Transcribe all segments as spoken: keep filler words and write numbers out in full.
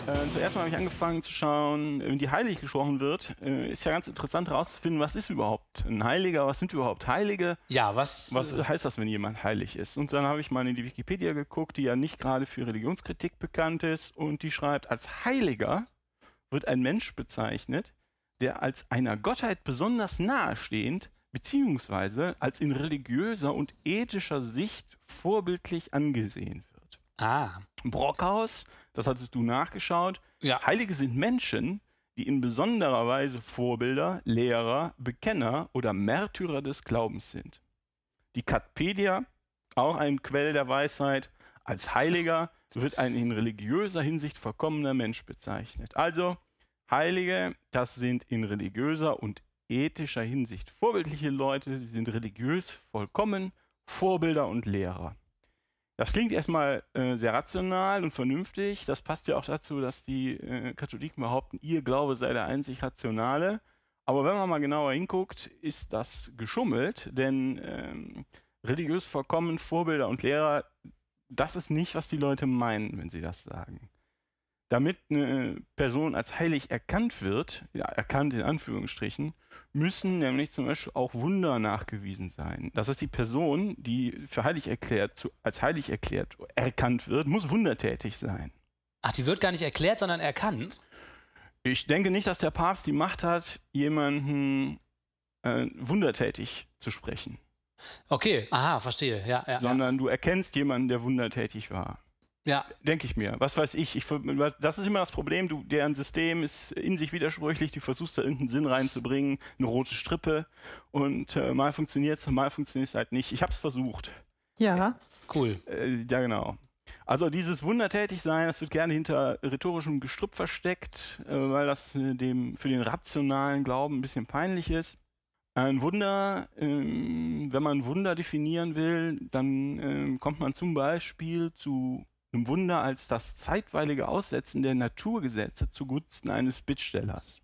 Äh, zuerst mal habe ich angefangen zu schauen, wenn die heilig gesprochen wird, äh, ist ja ganz interessant herauszufinden, was ist überhaupt ein Heiliger, was sind überhaupt Heilige, Ja, was. was äh, heißt das, wenn jemand heilig ist? Und dann habe ich mal in die Wikipedia geguckt, die ja nicht gerade für Religionskritik bekannt ist, und die schreibt, als Heiliger wird ein Mensch bezeichnet, der als einer Gottheit besonders nahestehend beziehungsweise als in religiöser und ethischer Sicht vorbildlich angesehen wird. Ah, Brockhaus, das hattest du nachgeschaut, ja. Heilige sind Menschen, die in besonderer Weise Vorbilder, Lehrer, Bekenner oder Märtyrer des Glaubens sind. Die Katpedia, auch ein Quell der Weisheit, als Heiliger wird ein in religiöser Hinsicht vollkommener Mensch bezeichnet. Also Heilige, das sind in religiöser und ethischer Hinsicht vorbildliche Leute, sie sind religiös vollkommen, Vorbilder und Lehrer. Das klingt erstmal äh, sehr rational und vernünftig. Das passt ja auch dazu, dass die äh, Katholiken behaupten, ihr Glaube sei der einzig rationale. Aber wenn man mal genauer hinguckt, ist das geschummelt, denn ähm, religiös vollkommen, Vorbilder und Lehrer, das ist nicht, was die Leute meinen, wenn sie das sagen. Damit eine Person als heilig erkannt wird, ja, erkannt in Anführungsstrichen, müssen nämlich zum Beispiel auch Wunder nachgewiesen sein. Das heißt, die Person, die für heilig erklärt, zu, als heilig erklärt, erkannt wird, muss wundertätig sein. Ach, die wird gar nicht erklärt, sondern erkannt. Ich denke nicht, dass der Papst die Macht hat, jemanden äh, wundertätig zu sprechen, Okay, aha, verstehe. Ja, ja, ja. sondern du erkennst jemanden, der wundertätig war. Ja, Denke ich mir. Was weiß ich. ich. Das ist immer das Problem. Du, deren System ist in sich widersprüchlich. Du versuchst da irgendeinen Sinn reinzubringen, eine rote Strippe. Und äh, mal funktioniert es, mal funktioniert es halt nicht. Ich habe es versucht. Ja. cool. Äh, ja, genau. Also dieses Wundertätigsein, das wird gerne hinter rhetorischem Gestrüpp versteckt, äh, weil das äh, dem, für den rationalen Glauben ein bisschen peinlich ist. Ein Wunder, ähm, wenn man Wunder definieren will, dann ähm, kommt man zum Beispiel zu einem Wunder als das zeitweilige Aussetzen der Naturgesetze zugunsten eines Bittstellers.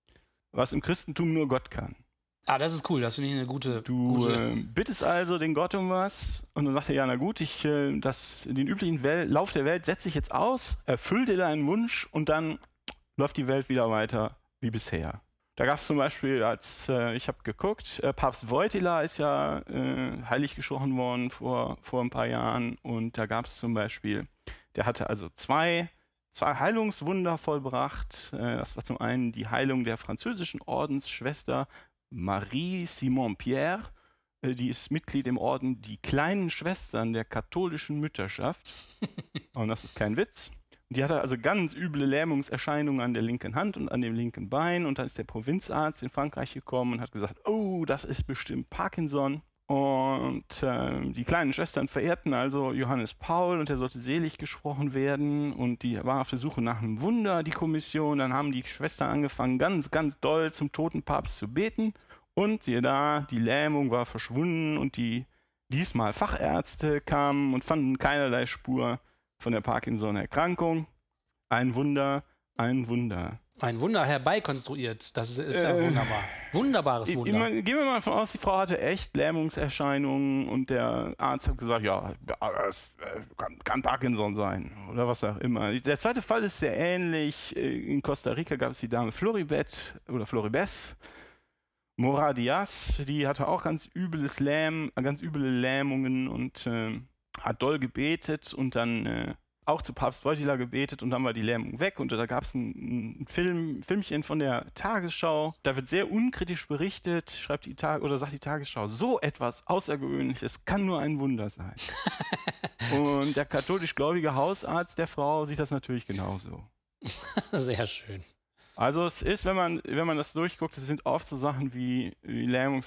Was im Christentum nur Gott kann. Ah, das ist cool. Das finde ich eine gute. Du gute äh, bittest also den Gott um was und dann sagt er, ja, na gut, ich, äh, das, den üblichen Wel Lauf der Welt setze ich jetzt aus, erfüll dir deinen Wunsch und dann läuft die Welt wieder weiter wie bisher. Da gab es zum Beispiel, als äh, ich habe geguckt, äh, Papst Wojtyla ist ja äh, heilig gesprochen worden vor, vor ein paar Jahren, und da gab es zum Beispiel, der hatte also zwei, zwei Heilungswunder vollbracht. Äh, das war zum einen die Heilung der französischen Ordensschwester Marie Simon-Pierre, äh, die ist Mitglied im Orden Die kleinen Schwestern der katholischen Mütterschaft, und das ist kein Witz. Die hatte also ganz üble Lähmungserscheinungen an der linken Hand und an dem linken Bein. Und dann ist der Provinzarzt in Frankreich gekommen und hat gesagt, oh, das ist bestimmt Parkinson. Und äh, die kleinen Schwestern verehrten also Johannes Paul und er sollte selig gesprochen werden. Und die war auf der Suche nach einem Wunder, die Kommission. Dann haben die Schwestern angefangen, ganz, ganz doll zum toten Papst zu beten. Und siehe da, die Lähmung war verschwunden und die diesmal Fachärzte kamen und fanden keinerlei Spur von der Parkinson-Erkrankung. Ein Wunder, ein Wunder. Ein Wunder herbeikonstruiert. Das ist, ist ja Äh, wunderbar. Wunderbares Ich, Wunder. ich mein, gehen wir mal davon aus, die Frau hatte echt Lähmungserscheinungen und der Arzt hat gesagt, ja, das äh, kann, kann Parkinson sein oder was auch immer. Der zweite Fall ist sehr ähnlich. In Costa Rica gab es die Dame Floribet oder Floribeth Mora Diaz, die hatte auch ganz übles Lähm, ganz üble Lähmungen und äh, hat doll gebetet und dann äh, auch zu Papst Wojtyla gebetet und dann war die Lähmung weg und da gab es ein, ein Film, Filmchen von der Tagesschau. Da wird sehr unkritisch berichtet, schreibt die Tag oder sagt die Tagesschau, so etwas Außergewöhnliches kann nur ein Wunder sein. Und der katholisch gläubige Hausarzt der Frau sieht das natürlich genauso. Sehr schön. Also es ist, wenn man, wenn man das durchguckt, es sind oft so Sachen wie, wie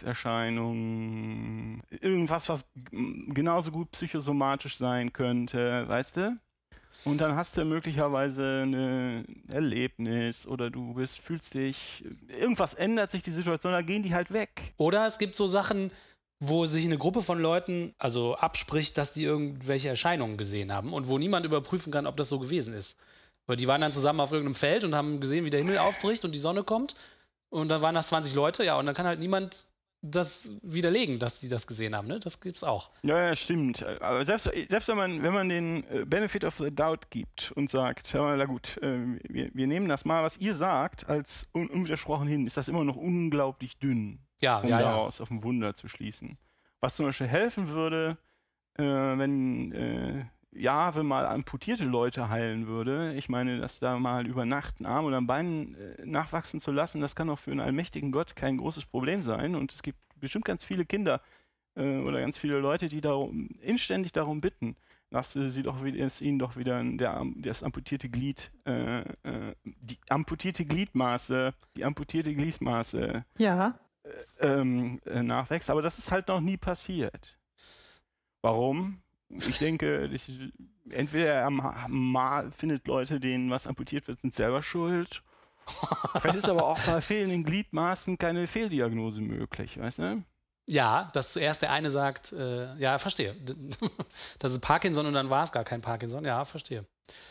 Lähmungserscheinungen, irgendwas, was genauso gut psychosomatisch sein könnte, weißt du? Und dann hast du möglicherweise ein Erlebnis oder du bist, fühlst dich, irgendwas ändert sich die Situation, dann gehen die halt weg. Oder es gibt so Sachen, wo sich eine Gruppe von Leuten also abspricht, dass die irgendwelche Erscheinungen gesehen haben und wo niemand überprüfen kann, ob das so gewesen ist. Weil die waren dann zusammen auf irgendeinem Feld und haben gesehen, wie der Himmel aufbricht und die Sonne kommt. Und dann waren das zwanzig Leute, ja, und dann kann halt niemand das widerlegen, dass die das gesehen haben. Ne? Das gibt's auch. Ja, ja, stimmt. Aber selbst, selbst wenn man, wenn man den äh, Benefit of the Doubt gibt und sagt, ja, na gut, äh, wir, wir nehmen das mal, was ihr sagt, als un unwidersprochen hin, ist das immer noch unglaublich dünn, Ja, um ja, ja. daraus auf ein Wunder zu schließen. Was zum Beispiel helfen würde, äh, wenn äh, Jahwe mal amputierte Leute heilen würde. Ich meine, dass da mal über Nacht ein Arm oder ein Bein äh, nachwachsen zu lassen, das kann auch für einen allmächtigen Gott kein großes Problem sein. Und es gibt bestimmt ganz viele Kinder äh, oder ganz viele Leute, die darum, inständig darum bitten, dass äh, sie doch wieder, es ihnen doch wieder der, das amputierte Glied, äh, äh, die amputierte Gliedmaße, die amputierte Gliedmaße Ja. ähm, äh, nachwächst. Aber das ist halt noch nie passiert. Warum? Ich denke, das ist, entweder er mal findet Leute, denen was amputiert wird, sind selber schuld. Vielleicht ist aber auch bei fehlenden Gliedmaßen keine Fehldiagnose möglich, weißt du? Ja, dass zuerst der eine sagt, äh, ja, verstehe. Das ist Parkinson und dann war es gar kein Parkinson. Ja, verstehe.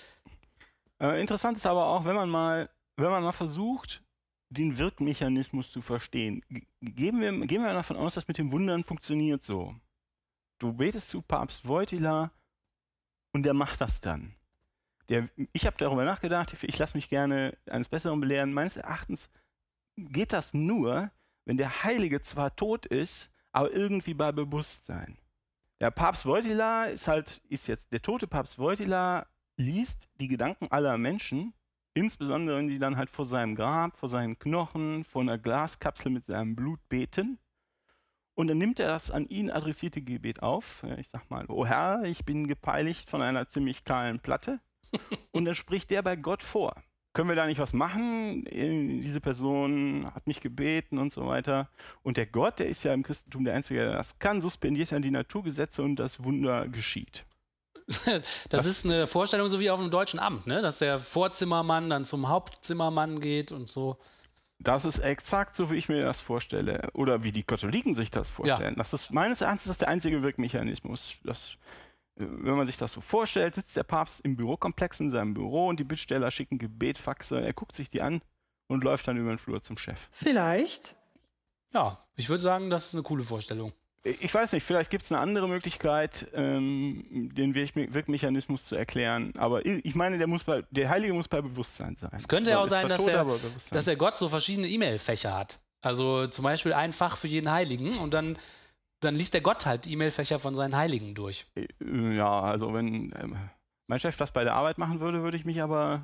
Äh, interessant ist aber auch, wenn man mal, wenn man mal versucht, den Wirkmechanismus zu verstehen. Ge- Gehen wir, gehen wir davon aus, dass mit den Wundern funktioniert so. Du betest zu Papst Wojtyla und der macht das dann. Der, ich habe darüber nachgedacht, ich lasse mich gerne eines Besseren belehren. Meines Erachtens geht das nur, wenn der Heilige zwar tot ist, aber irgendwie bei Bewusstsein. Der Papst Wojtyla ist halt, ist jetzt der tote Papst Wojtyla, liest die Gedanken aller Menschen, insbesondere wenn die dann halt vor seinem Grab, vor seinen Knochen, vor einer Glaskapsel mit seinem Blut beten. Und dann nimmt er das an ihn adressierte Gebet auf. Ich sag mal, oh Herr, ich bin gepeinigt von einer ziemlich kahlen Platte. Und dann spricht der bei Gott vor. Können wir da nicht was machen? Diese Person hat mich gebeten und so weiter. Und der Gott, der ist ja im Christentum der Einzige, der das kann, suspendiert dann die Naturgesetze und das Wunder geschieht. Das, das ist eine Vorstellung so wie auf einem deutschen Amt, ne? Dass der Vorzimmermann dann zum Hauptzimmermann geht und so. Das ist exakt so, wie ich mir das vorstelle. Oder wie die Katholiken sich das vorstellen. Ja. Das ist meines Erachtens ist der einzige Wirkmechanismus. Das, wenn man sich das so vorstellt, sitzt der Papst im Bürokomplex in seinem Büro und die Bittsteller schicken Gebetfaxe. Er guckt sich die an und läuft dann über den Flur zum Chef. Vielleicht. Ja, ich würde sagen, das ist eine coole Vorstellung. Ich weiß nicht, vielleicht gibt es eine andere Möglichkeit, ähm, den Wirkmechanismus zu erklären. Aber ich meine, der, muss bei, der Heilige muss bei Bewusstsein sein. Es könnte ja so, auch sein, dass, tot, der, dass der Gott so verschiedene E-Mail-Fächer hat. Also zum Beispiel ein Fach für jeden Heiligen und dann, dann liest der Gott halt die E-Mail-Fächer von seinen Heiligen durch. Ja, also wenn ähm, mein Chef das bei der Arbeit machen würde, würde ich mich aber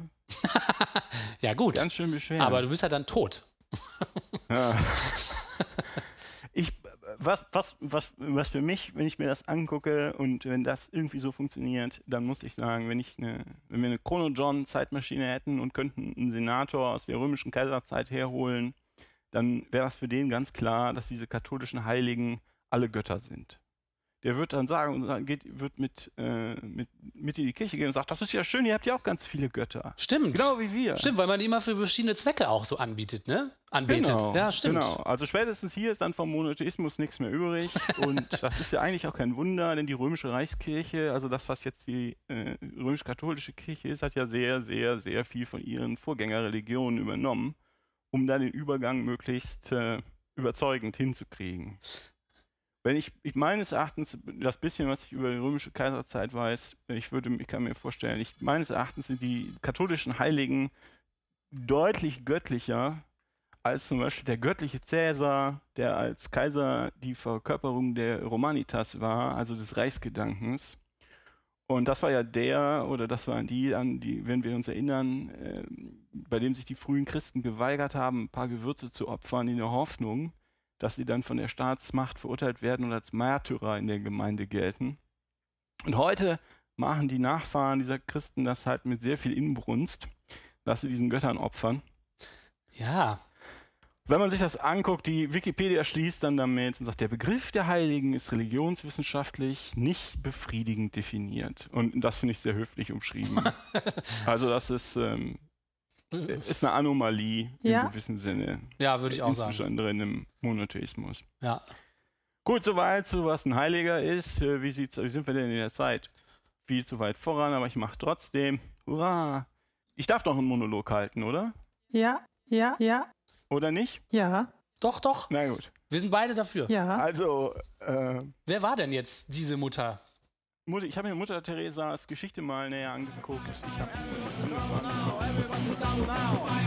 ja, gut. ganz schön beschweren. Aber du bist ja dann tot. Ja. Ich, was, was, was, was für mich, wenn ich mir das angucke und wenn das irgendwie so funktioniert, dann muss ich sagen, wenn, ich eine, wenn wir eine Chrono-John-Zeitmaschine hätten und könnten einen Senator aus der römischen Kaiserzeit herholen, dann wäre das für den ganz klar, dass diese katholischen Heiligen alle Götter sind. Der wird dann sagen, und geht, wird mit, äh, mit, mit in die Kirche gehen und sagt, das ist ja schön, ihr habt ja auch ganz viele Götter. Stimmt. Genau wie wir. Stimmt, weil man die immer für verschiedene Zwecke auch so anbietet, ne? Anbetet. Genau, ja, stimmt. Genau. Also spätestens hier ist dann vom Monotheismus nichts mehr übrig. Und das ist ja eigentlich auch kein Wunder, denn die römische Reichskirche, also das, was jetzt die äh, römisch-katholische Kirche ist, hat ja sehr, sehr, sehr viel von ihren Vorgängerreligionen übernommen, um dann den Übergang möglichst äh, überzeugend hinzukriegen. Wenn ich, ich meines Erachtens, das bisschen, was ich über die römische Kaiserzeit weiß, ich würde, ich kann mir vorstellen, ich, meines Erachtens sind die katholischen Heiligen deutlich göttlicher als zum Beispiel der göttliche Cäsar, der als Kaiser die Verkörperung der Romanitas war, also des Reichsgedankens. Und das war ja der, oder das waren die, an die, wenn wir uns erinnern, äh, bei dem sich die frühen Christen geweigert haben, ein paar Gewürze zu opfern in der Hoffnung, dass sie dann von der Staatsmacht verurteilt werden und als Märtyrer in der Gemeinde gelten. Und heute machen die Nachfahren dieser Christen das halt mit sehr viel Inbrunst, dass sie diesen Göttern opfern. Ja. Wenn man sich das anguckt, die Wikipedia schließt dann damit und sagt, der Begriff der Heiligen ist religionswissenschaftlich nicht befriedigend definiert. Und das finde ich sehr höflich umschrieben. Also das ist... Ähm, ist eine Anomalie ja. im gewissen Sinne. Ja, würde ich auch sagen. Insbesondere in einem Monotheismus. Ja. Gut, soweit zu was ein Heiliger ist. Wie, sieht's, wie sind wir denn in der Zeit? Viel zu weit voran, aber ich mache trotzdem. Hurra! Ich darf doch einen Monolog halten, oder? Ja, ja, ja. Oder nicht? Ja. Doch, doch. Na gut. Wir sind beide dafür. Ja. Also, äh, Wer war denn jetzt diese Mutter? Mutter, ich habe mir Mutter Teresas Geschichte mal näher angeguckt. Ich habe